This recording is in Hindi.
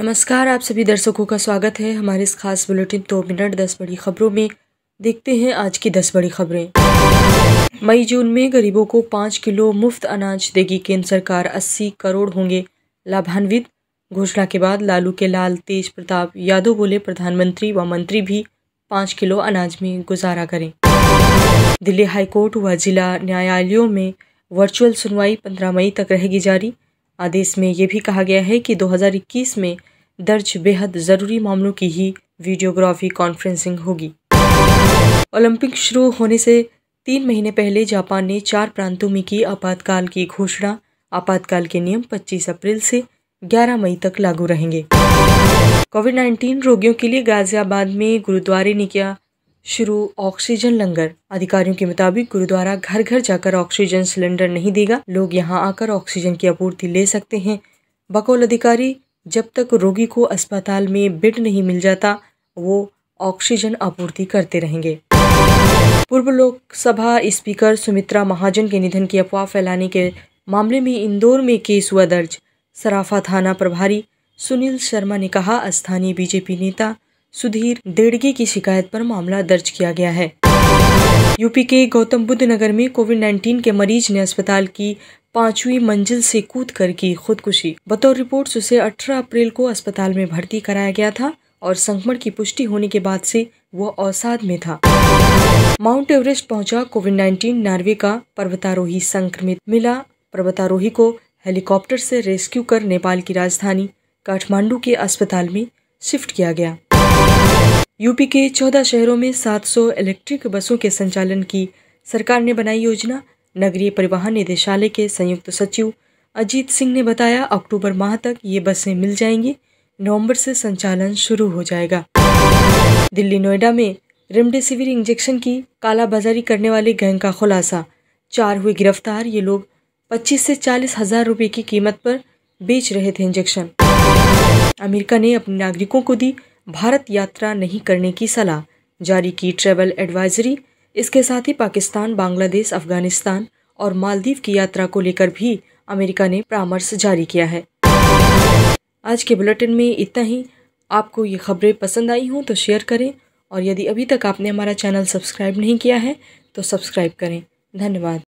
नमस्कार, आप सभी दर्शकों का स्वागत है हमारे इस खास बुलेटिन 2 मिनट 10 बड़ी खबरों में। देखते हैं आज की 10 बड़ी खबरें। मई जून में गरीबों को 5 किलो मुफ्त अनाज देगी केंद्र सरकार, 80 करोड़ होंगे लाभान्वित। घोषणा के बाद लालू के लाल तेज प्रताप यादव बोले, प्रधानमंत्री व मंत्री भी 5 किलो अनाज में गुजारा करें। दिल्ली हाईकोर्ट व जिला न्यायालयों में वर्चुअल सुनवाई 15 मई तक रहेगी जारी। आदेश में ये भी कहा गया है कि 2021 में दर्ज बेहद ज़रूरी मामलों की ही वीडियोग्राफी कॉन्फ्रेंसिंग होगी। ओलंपिक शुरू होने से 3 महीने पहले जापान ने 4 प्रांतों में की आपातकाल की घोषणा। आपातकाल के नियम 25 अप्रैल से 11 मई तक लागू रहेंगे। कोविड-19 रोगियों के लिए गाजियाबाद में गुरुद्वारे ने किया शुरू ऑक्सीजन लंगर। अधिकारियों के मुताबिक गुरुद्वारा घर घर जाकर ऑक्सीजन सिलेंडर नहीं देगा, लोग यहां आकर ऑक्सीजन की आपूर्ति ले सकते हैं। बकौल अधिकारी, जब तक रोगी को अस्पताल में बेड नहीं मिल जाता वो ऑक्सीजन आपूर्ति करते रहेंगे। पूर्व लोकसभा स्पीकर सुमित्रा महाजन के निधन की अफवाह फैलाने के मामले में इंदौर में केस हुआ दर्ज। सराफा थाना प्रभारी सुनील शर्मा ने कहा, स्थानीय बीजेपी नेता सुधीर देड़गे की शिकायत पर मामला दर्ज किया गया है। यूपी के गौतम बुद्ध नगर में कोविड-19 के मरीज ने अस्पताल की 5वीं मंजिल से कूदकर की खुदकुशी। बतौर रिपोर्ट्स उसे 18 अप्रैल को अस्पताल में भर्ती कराया गया था और संक्रमण की पुष्टि होने के बाद से वो अवसाद में था। माउंट एवरेस्ट पहुंचा कोविड-19 नॉर्वे का पर्वतारोही संक्रमित मिला। पर्वतारोही को हेलीकॉप्टर से रेस्क्यू कर नेपाल की राजधानी काठमांडू के अस्पताल में शिफ्ट किया गया। यूपी के 14 शहरों में 700 इलेक्ट्रिक बसों के संचालन की सरकार ने बनाई योजना। नगरीय परिवहन निदेशालय के संयुक्त सचिव अजीत सिंह ने बताया, अक्टूबर माह तक ये बसें मिल जाएंगी, नवंबर से संचालन शुरू हो जाएगा। दिल्ली नोएडा में रेमडेसिविर इंजेक्शन की कालाबाजारी करने वाले गैंग का खुलासा। 4 हुए गिरफ्तार। ये लोग 25 से 40 हजार रुपए की कीमत पर बेच रहे थे इंजेक्शन। अमेरिका ने अपने नागरिकों को दी भारत यात्रा नहीं करने की सलाह, जारी की ट्रैवल एडवाइजरी। इसके साथ ही पाकिस्तान, बांग्लादेश, अफगानिस्तान और मालदीव की यात्रा को लेकर भी अमेरिका ने परामर्श जारी किया है। आज के बुलेटिन में इतना ही। आपको ये खबरें पसंद आई हों तो शेयर करें और यदि अभी तक आपने हमारा चैनल सब्सक्राइब नहीं किया है तो सब्सक्राइब करें। धन्यवाद।